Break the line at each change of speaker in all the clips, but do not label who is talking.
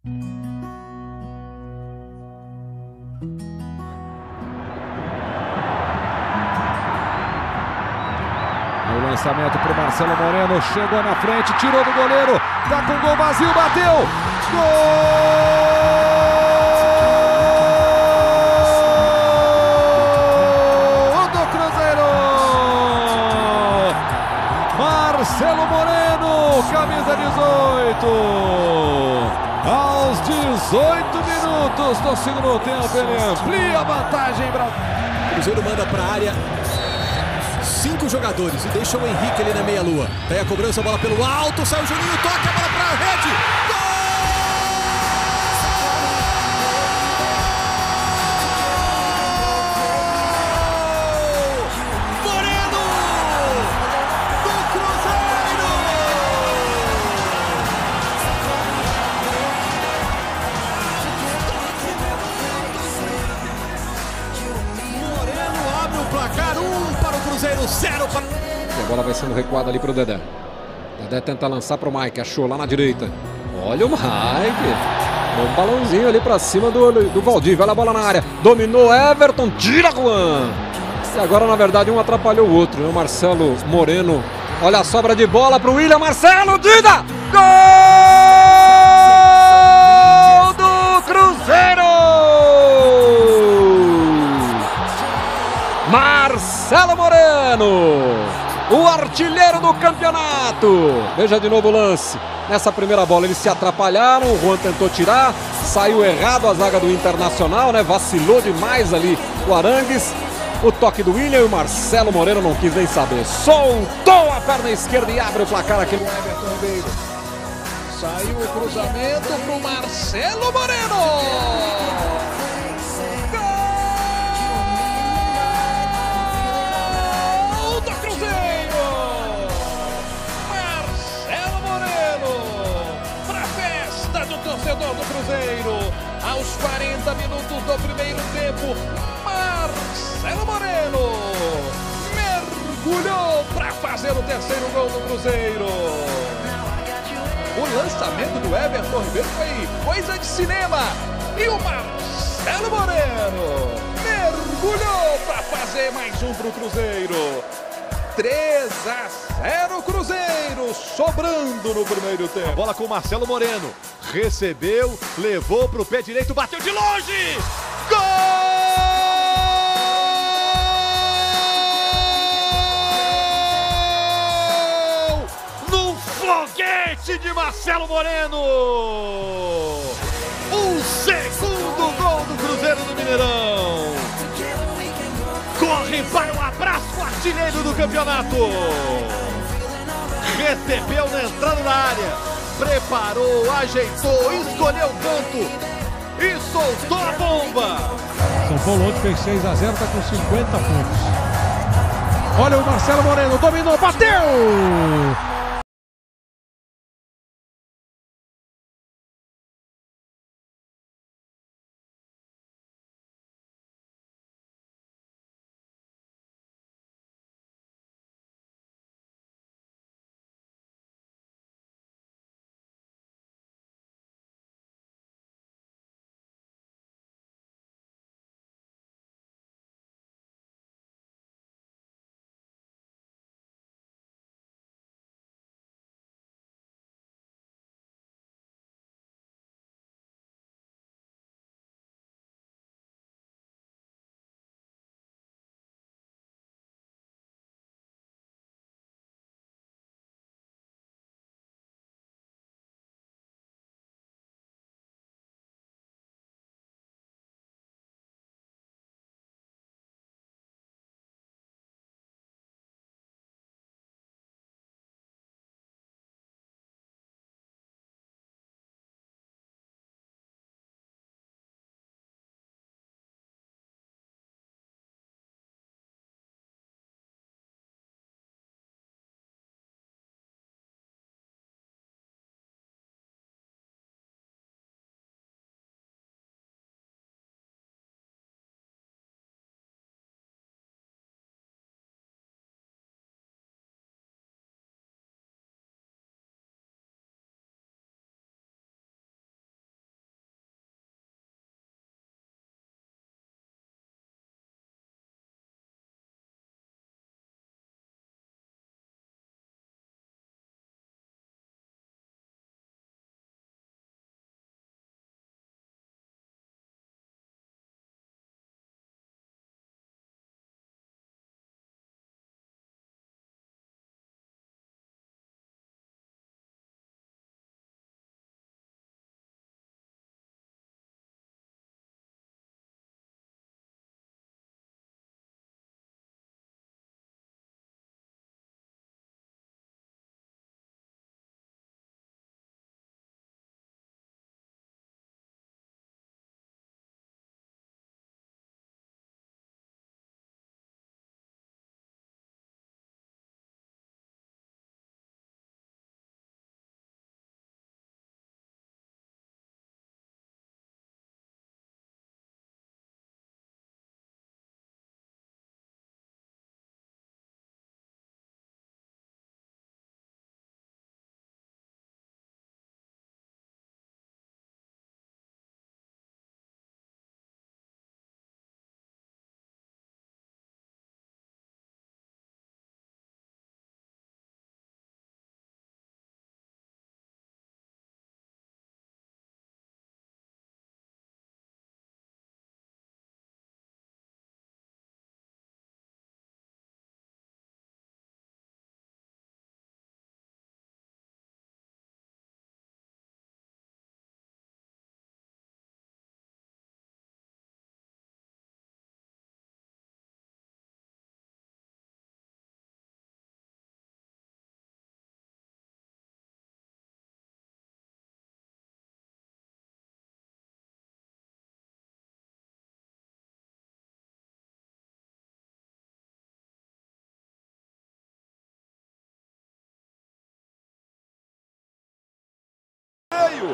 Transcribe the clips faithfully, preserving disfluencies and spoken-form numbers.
O lançamento para o Marcelo Moreno, chegou na frente, tirou do goleiro, tá com gol vazio, bateu, gol do Cruzeiro, Marcelo Moreno, camisa dezoito, aos dezoito minutos do segundo tempo, ele amplia a vantagem,
o Cruzeiro manda para a área, cinco jogadores e deixa o Henrique ali na meia-lua. Daí a cobrança, a bola pelo alto, sai o Juninho, toca a bola para a rede. Gol! Moreno! Do Cruzeiro! Moreno abre o placar, um para o Cruzeiro, zero para...
E a bola vai sendo recuada ali para o Dedé. Dedé tenta lançar para o Mike, achou lá na direita. Olha o Mike. Um balãozinho ali para cima do, do Valdívia. Olha a bola na área. Dominou Everton, tira Juan. E agora, na verdade, um atrapalhou o outro, né? O Marcelo Moreno. Olha a sobra de bola para o William. Marcelo, Dida! Gol do Cruzeiro! Marcelo Moreno, o artilheiro do campeonato. Veja de novo o lance. Nessa primeira bola eles se atrapalharam, o Juan tentou tirar, saiu errado a zaga do Internacional, né? Vacilou demais ali o Arangues. O toque do William e o Marcelo Moreno não quis nem saber. Soltou a perna esquerda e abre o placar aqui no Everton Ribeiro.
Saiu o cruzamento para o Marcelo Moreno. Torcedor do Cruzeiro, aos quarenta minutos do primeiro tempo, Marcelo Moreno mergulhou para fazer o terceiro gol do Cruzeiro. O lançamento do Everton Ribeiro foi coisa de cinema e o Marcelo Moreno mergulhou para fazer mais um para o Cruzeiro. três a zero Cruzeiro, sobrando no primeiro tempo.
A bola com o Marcelo Moreno, recebeu, levou para o pé direito, bateu de longe, gol no foguete de Marcelo Moreno, o segundo gol do Cruzeiro do Mineirão. Corre para o abraço, artilheiro do campeonato. Recebeu na entrada da área. Preparou, ajeitou, escolheu o canto e soltou a bomba.
São Paulo ontem fez seis a zero, está com cinquenta pontos. Olha o Marcelo Moreno, dominou, bateu!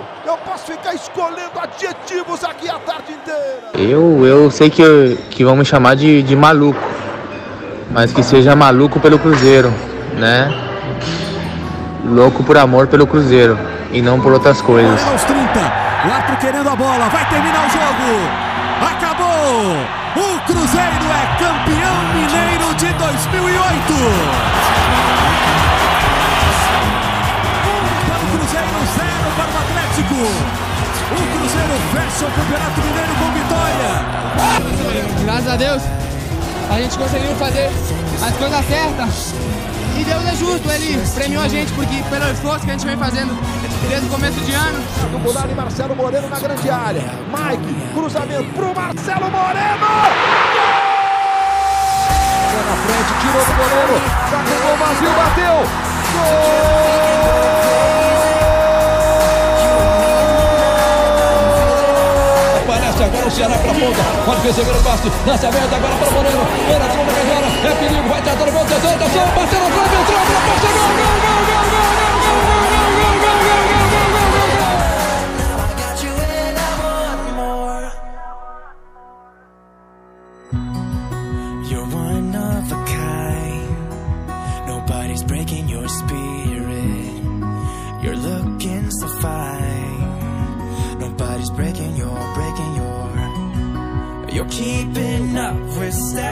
Eu posso ficar escolhendo adjetivos aqui a tarde inteira.
Eu, eu sei que, que vão me chamar de, de maluco, mas que seja maluco pelo Cruzeiro, né? Louco por amor pelo Cruzeiro e não por outras coisas.
Aos trinta, o Arthur querendo a bola, vai terminar o jogo. Acabou! O Cruzeiro é campeão mineiro de dois mil e oito. Um para o Cruzeiro, zero para o Atlético. O Cruzeiro fecha o Campeonato Mineiro com vitória.
Graças a Deus, a gente conseguiu fazer as coisas certas. E Deus é justo, Ele premiou a gente porque pelo esforço que a gente vem fazendo desde o começo de ano.
Do Goulart e Marcelo Moreno na grande área. Mike, cruzamento pro Marcelo Moreno!
Foi na frente, tirou do goleiro. Tá com o gol vazio, bateu. Gol!
Aparece agora o Ceará pra ponta. Pode receber o passe. Lança aberto agora para o Moreno. Era de uma melhora. É perigo. Vai tratar o gol. Tentação. Bateu na trave. Entrou. Passou. Gol, gol, gol, gol, gol, gol, gol, gol, gol, gol, gol, gol.
You're one of a kind. Nobody's breaking your spirit. You're looking so fine. Nobody's breaking your, breaking your. You're keeping up with